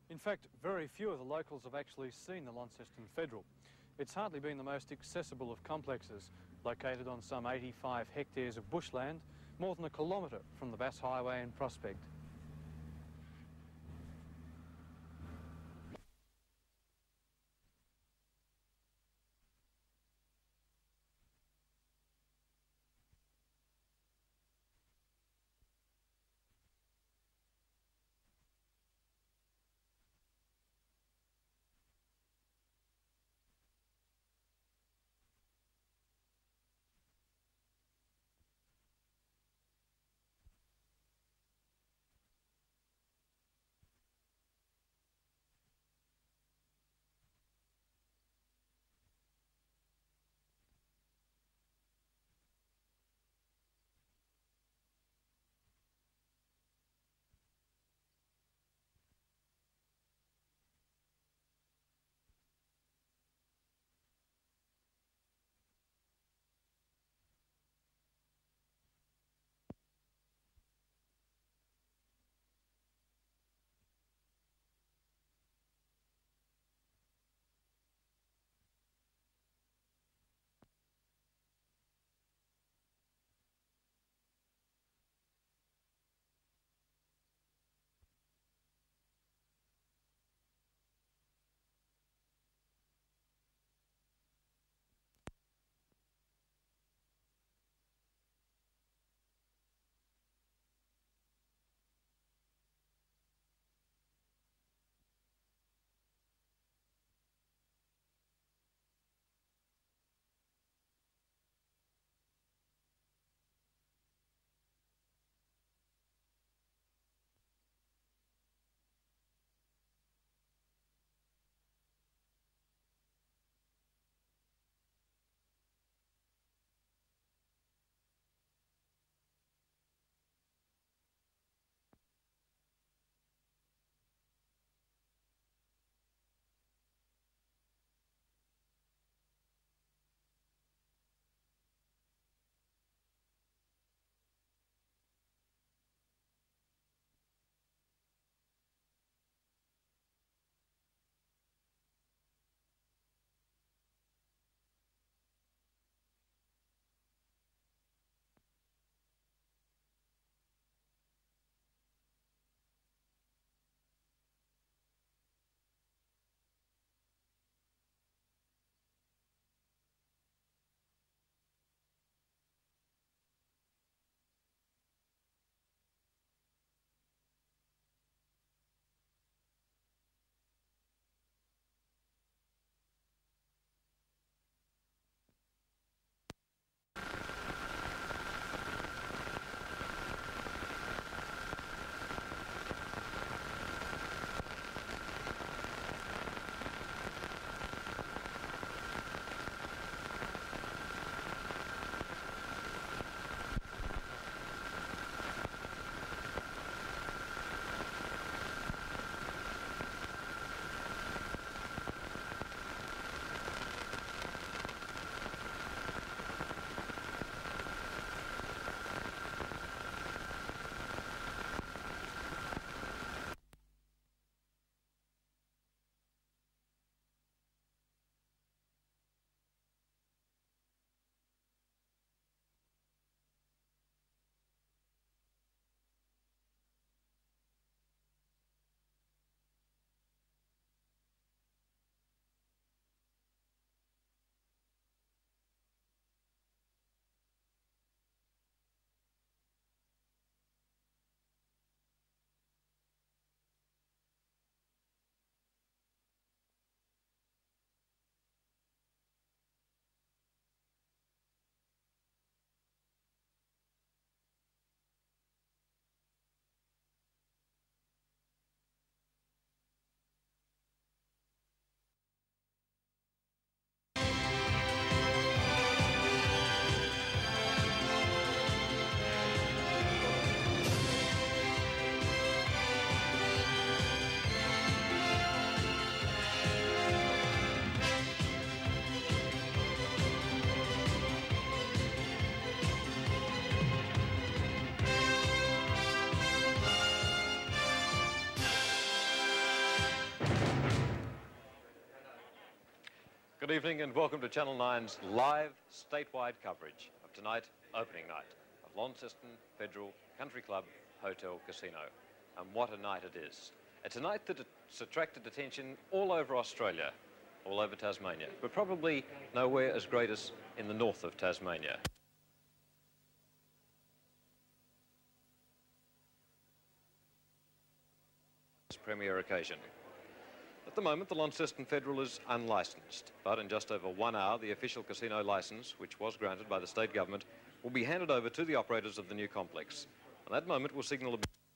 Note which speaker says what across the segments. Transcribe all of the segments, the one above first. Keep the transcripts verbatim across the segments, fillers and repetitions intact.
Speaker 1: In fact, very few of the locals have actually seen the Launceston Federal. It's hardly been the most accessible of complexes, located on some eighty-five hectares of bushland, more than a kilometre from the Bass Highway in Prospect.
Speaker 2: Good evening and welcome to Channel nine's live statewide coverage of tonight, opening night of Launceston Federal Country Club Hotel Casino. And what a night it is. It's a night that it's attracted attention all over Australia, all over Tasmania, but probably nowhere as great as in the north of Tasmania. Premier occasion. At the moment, the Launceston Federal is unlicensed, but in just over one hour, the official casino licence, which was granted by the state government, will be handed over to the operators of the new complex. And that moment will signal a...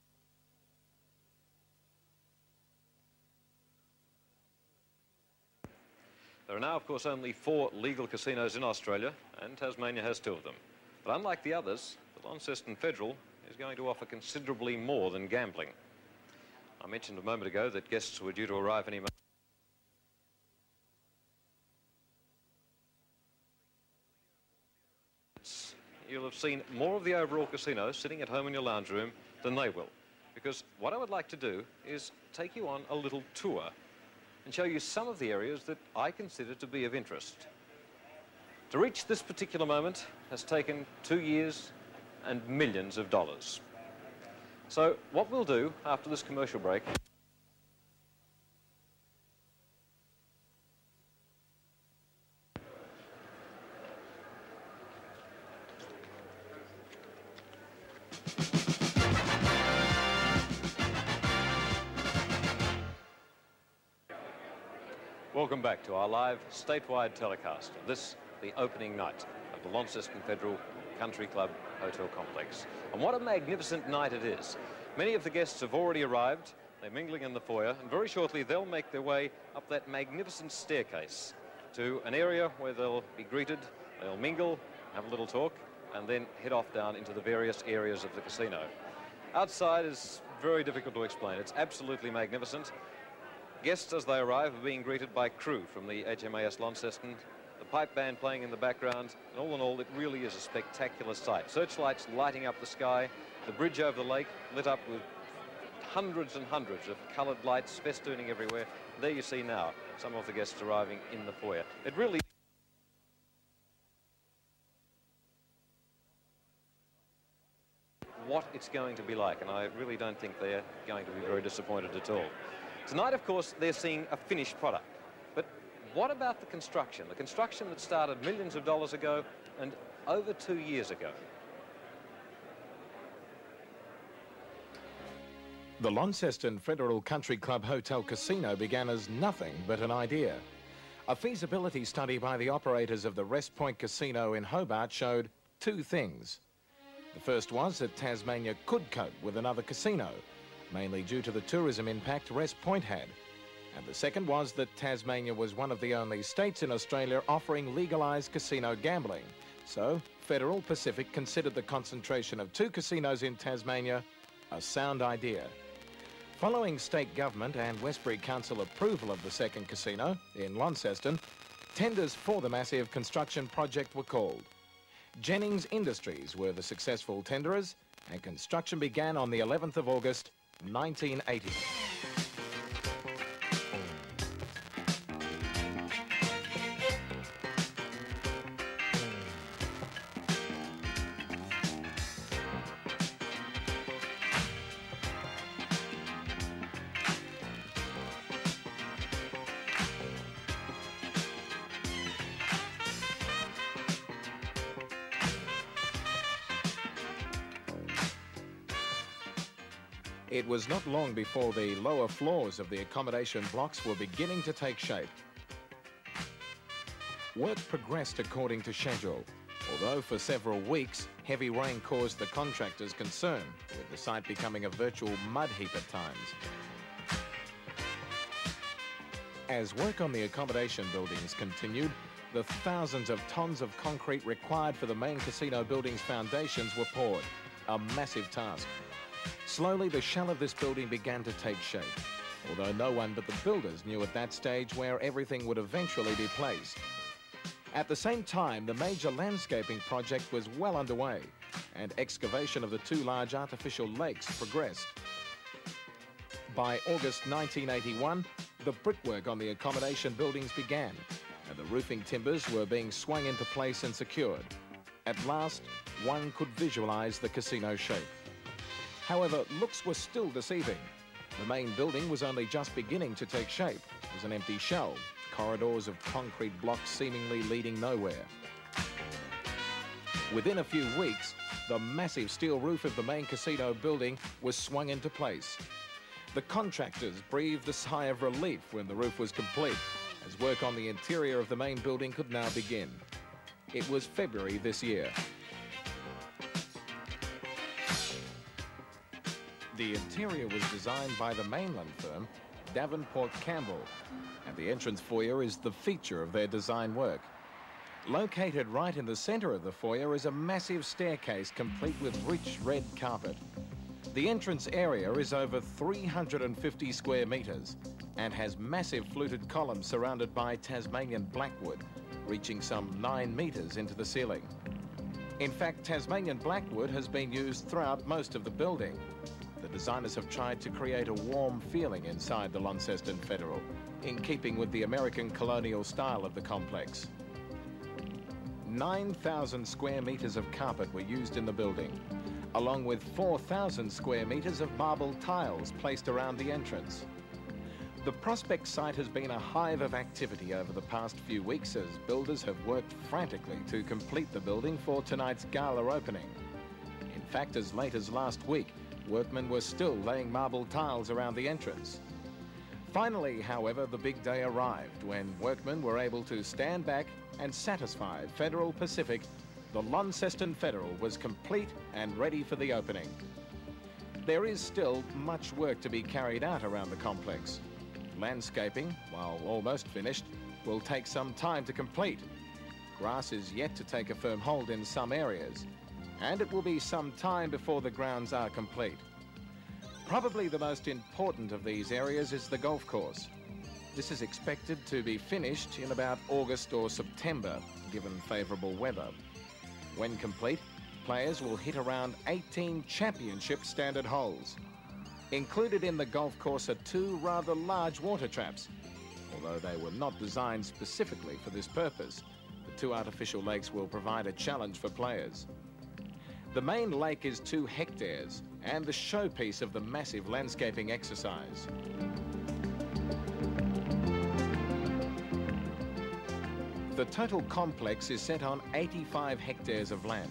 Speaker 2: There are now, of course, only four legal casinos in Australia, and Tasmania has two of them. But unlike the others, the Launceston Federal is going to offer considerably more than gambling. I mentioned a moment ago that guests were due to arrive any moment. You'll have seen more of the overall casino sitting at home in your lounge room than they will. Because what I would like to do is take you on a little tour and show you some of the areas that I consider to be of interest. To reach this particular moment has taken two years and millions of dollars. So what we'll do after this commercial break Welcome back to our live statewide telecast of this, the opening night of the Launceston Federal Country Club Hotel Complex. And what a magnificent night it is. Many of the guests have already arrived. They're mingling in the foyer, and very shortly they'll make their way up that magnificent staircase to an area where they'll be greeted, they'll mingle, have a little talk, and then head off down into the various areas of the casino. Outside is very difficult to explain. It's absolutely magnificent. Guests, as they arrive, are being greeted by crew from the H M A S Launceston, the pipe band playing in the background, and all in all, it really is a spectacular sight. Searchlights lighting up the sky, the bridge over the lake lit up with hundreds and hundreds of coloured lights festooning everywhere. There you see now some of the guests arriving in the foyer. It really... what it's going to be like, and I really don't think they're going to be very disappointed at all. Tonight, of course, they're seeing a finished product. But what about the construction? The construction that started millions of dollars ago and over two years ago.
Speaker 3: The Launceston Federal Country Club Hotel Casino began as nothing but an idea. A feasibility study by the operators of the Rest Point Casino in Hobart showed two things. The first was that Tasmania could cope with another casino, mainly due to the tourism impact Rest Point had. And the second was that Tasmania was one of the only states in Australia offering legalised casino gambling. So, Federal Pacific considered the concentration of two casinos in Tasmania a sound idea. Following state government and Westbury Council approval of the second casino in Launceston, tenders for the massive construction project were called. Jennings Industries were the successful tenderers, and construction began on the eleventh of August, nineteen eighty. It was not long before the lower floors of the accommodation blocks were beginning to take shape. Work progressed according to schedule, although for several weeks, heavy rain caused the contractors concern, with the site becoming a virtual mud heap at times. As work on the accommodation buildings continued, the thousands of tons of concrete required for the main casino building's foundations were poured, a massive task. Slowly, the shell of this building began to take shape, although no one but the builders knew at that stage where everything would eventually be placed. At the same time, the major landscaping project was well underway, and excavation of the two large artificial lakes progressed. By August nineteen eighty-one, the brickwork on the accommodation buildings began, and the roofing timbers were being swung into place and secured. At last, one could visualise the casino shape. However, looks were still deceiving. The main building was only just beginning to take shape as an empty shell, corridors of concrete blocks seemingly leading nowhere. Within a few weeks, the massive steel roof of the main casino building was swung into place. The contractors breathed a sigh of relief when the roof was complete, as work on the interior of the main building could now begin. It was February this year. The interior was designed by the mainland firm Davenport Campbell, and the entrance foyer is the feature of their design work. Located right in the centre of the foyer is a massive staircase complete with rich red carpet. The entrance area is over three hundred fifty square metres and has massive fluted columns surrounded by Tasmanian blackwood, reaching some nine metres into the ceiling. In fact, Tasmanian blackwood has been used throughout most of the building. The designers have tried to create a warm feeling inside the Launceston Federal, in keeping with the American colonial style of the complex. nine thousand square metres of carpet were used in the building, along with four thousand square metres of marble tiles placed around the entrance. The prospect site has been a hive of activity over the past few weeks as builders have worked frantically to complete the building for tonight's gala opening. In fact, as late as last week, workmen were still laying marble tiles around the entrance. Finally, however, the big day arrived when workmen were able to stand back and satisfy Federal Pacific. The Launceston Federal was complete and ready for the opening. There is still much work to be carried out around the complex. Landscaping, while almost finished, will take some time to complete. Grass is yet to take a firm hold in some areas, and it will be some time before the grounds are complete. Probably the most important of these areas is the golf course. This is expected to be finished in about August or September, given favourable weather. When complete, players will hit around eighteen championship standard holes. Included in the golf course are two rather large water traps. Although they were not designed specifically for this purpose, the two artificial lakes will provide a challenge for players. The main lake is two hectares and the showpiece of the massive landscaping exercise. The total complex is set on eighty-five hectares of land.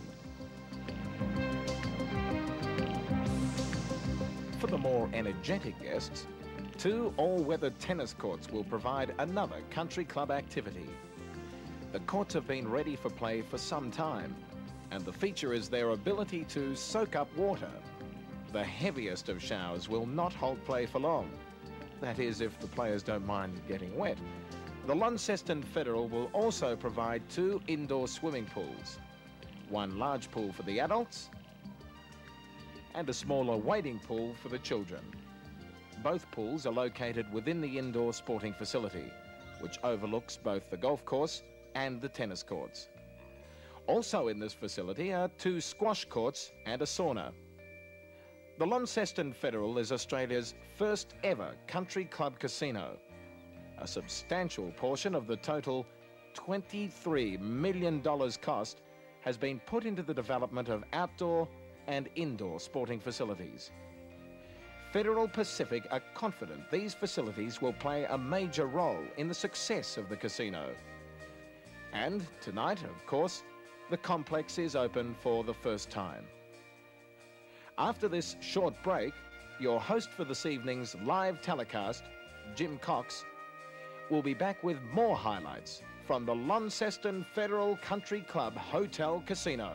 Speaker 3: For the more energetic guests, two all-weather tennis courts will provide another country club activity. The courts have been ready for play for some time, and the feature is their ability to soak up water. The heaviest of showers will not halt play for long. That is, if the players don't mind getting wet. The Launceston Federal will also provide two indoor swimming pools, one large pool for the adults and a smaller wading pool for the children. Both pools are located within the indoor sporting facility, which overlooks both the golf course and the tennis courts. Also in this facility are two squash courts and a sauna. The Launceston Federal is Australia's first ever country club casino. A substantial portion of the total twenty-three million dollars cost has been put into the development of outdoor and indoor sporting facilities. Federal Pacific are confident these facilities will play a major role in the success of the casino. And tonight, of course, the complex is open for the first time. After this short break, your host for this evening's live telecast, Jim Cox, will be back with more highlights from the Launceston Federal Country Club Hotel Casino.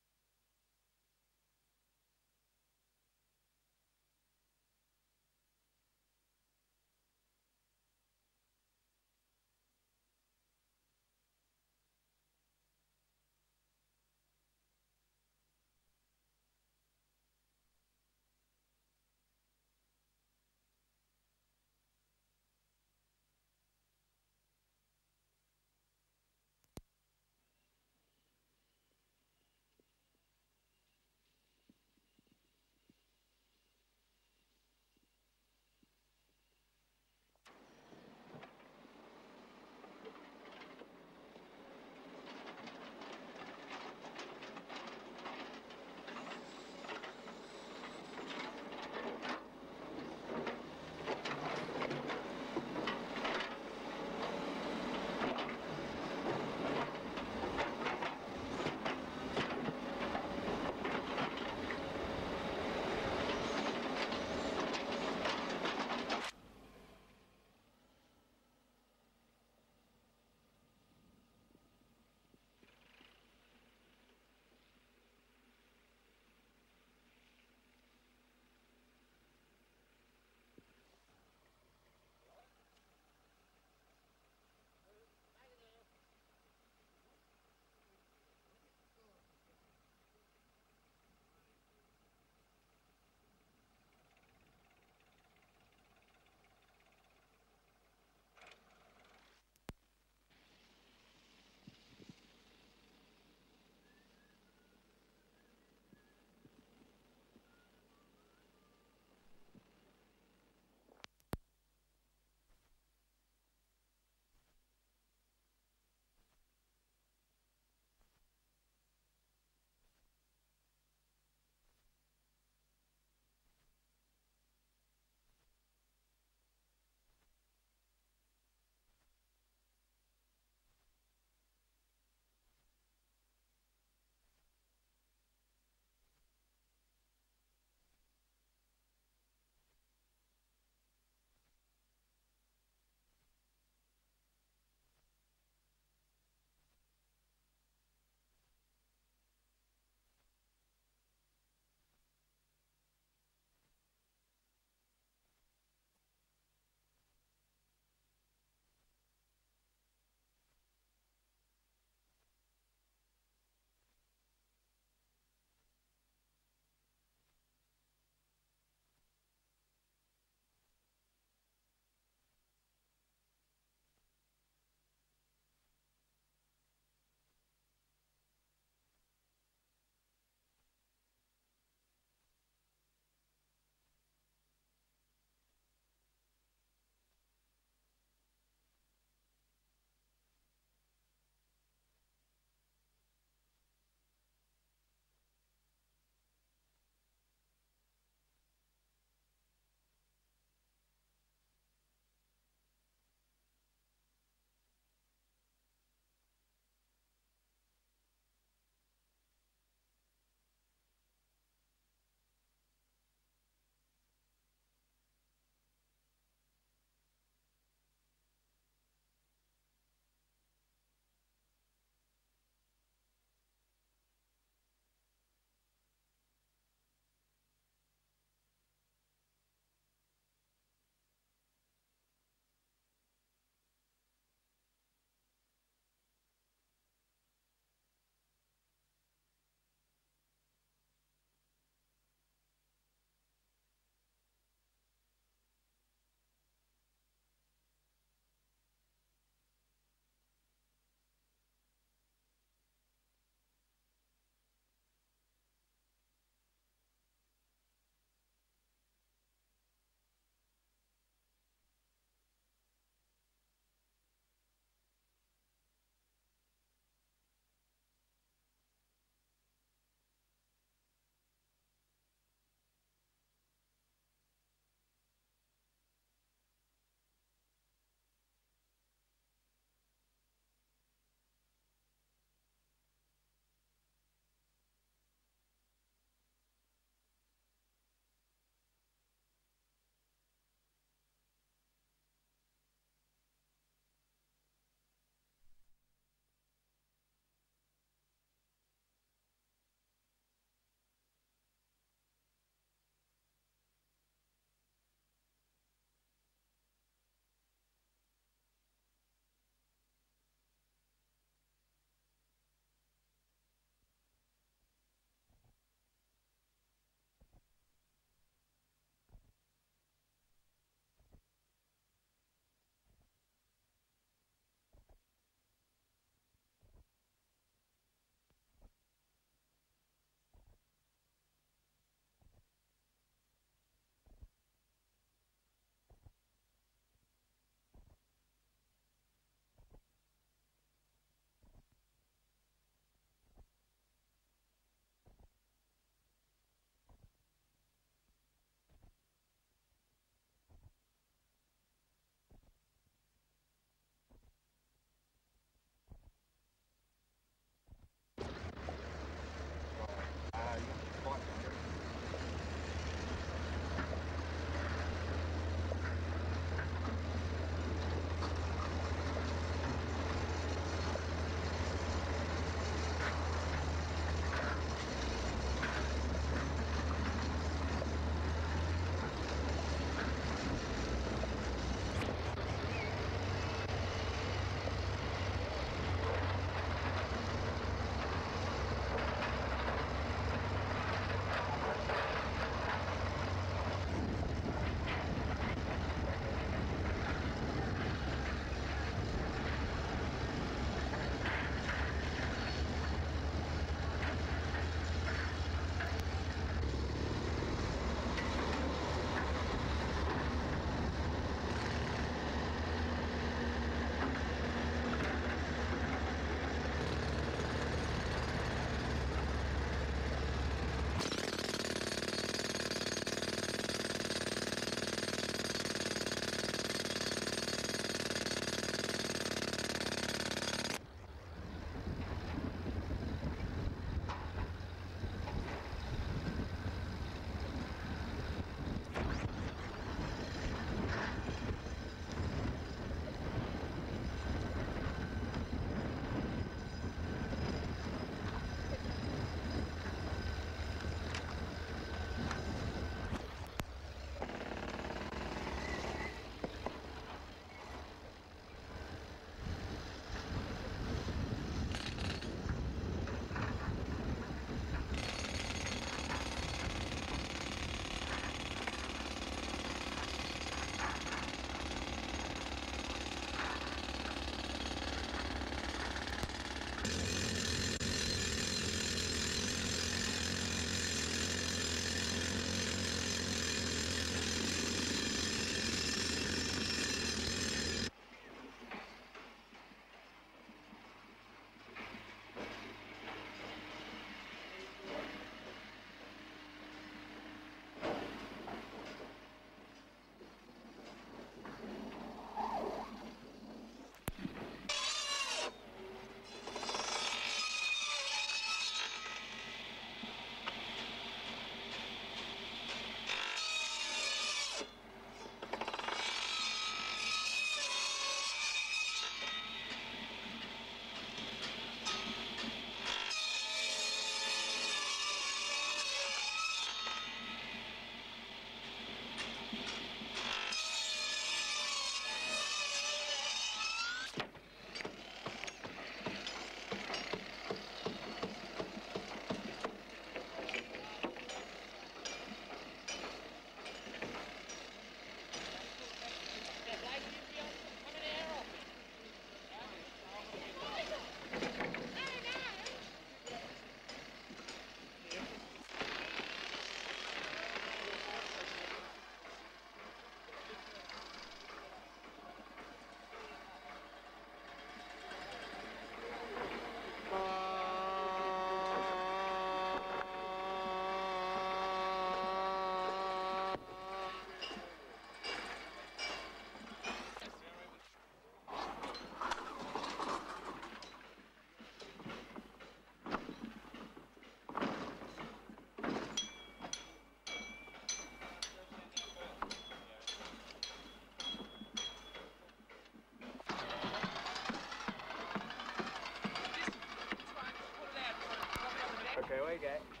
Speaker 4: we go.